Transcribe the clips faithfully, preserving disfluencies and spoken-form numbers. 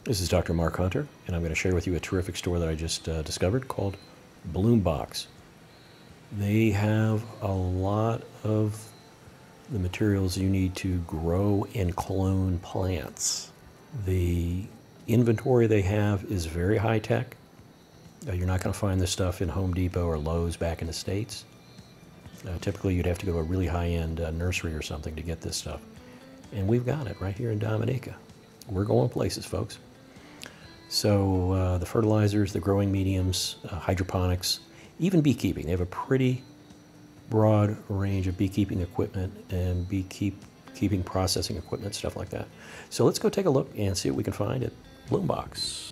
This is Doctor Mark Hunter, and I'm going to share with you a terrific store that I just uh, discovered called Bloom Box. They have a lot of the materials you need to grow and clone plants. The inventory they have is very high tech. Uh, you're not going to find this stuff in Home Depot or Lowe's back in the States. Uh, typically, you'd have to go to a really high-end uh, nursery or something to get this stuff. And we've got it right here in Dominica. We're going places, folks. So uh, the fertilizers, the growing mediums, uh, hydroponics, even beekeeping. They have a pretty broad range of beekeeping equipment and beekeeping processing equipment, stuff like that. So let's go take a look and see what we can find at Bloom Box.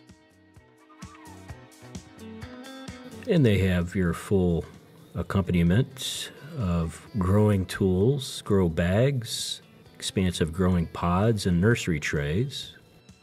And they have your full accompaniment of growing tools, grow bags, expansive growing pods, and nursery trays.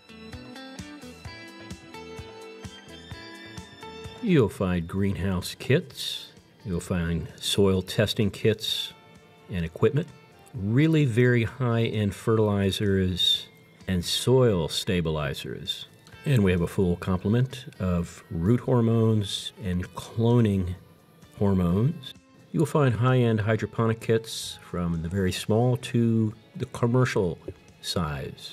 You'll find greenhouse kits, you'll find soil testing kits and equipment, really very high-end fertilizers and soil stabilizers. And we have a full complement of root hormones and cloning hormones. You'll find high-end hydroponic kits from the very small to the commercial size.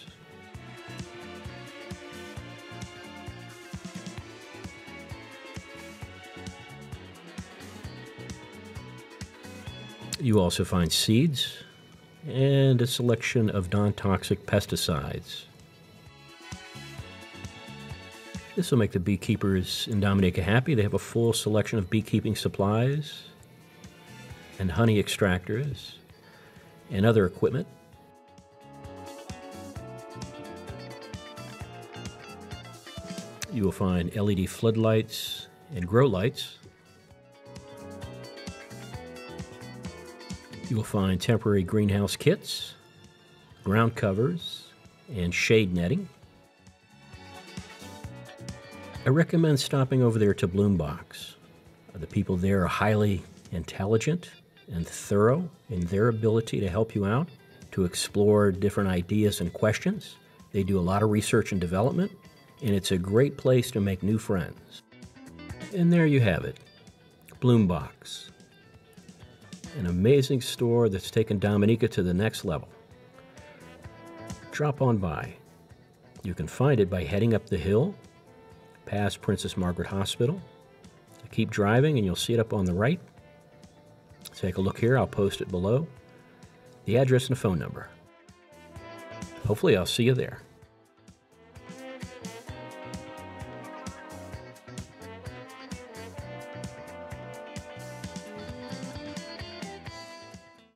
You also find seeds and a selection of non-toxic pesticides. This will make the beekeepers in Dominica happy. They have a full selection of beekeeping supplies and honey extractors and other equipment. You will find L E D floodlights and grow lights. You will find temporary greenhouse kits, ground covers, and shade netting. I recommend stopping over there to Bloom Box. The people there are highly intelligent and thorough in their ability to help you out, to explore different ideas and questions. They do a lot of research and development, and it's a great place to make new friends. And there you have it, Bloom Box. An amazing store that's taken Dominica to the next level. Drop on by. You can find it by heading up the hill, past Princess Margaret Hospital. Keep driving and you'll see it up on the right. Take a look here, I'll post it below. The address and the phone number. Hopefully I'll see you there.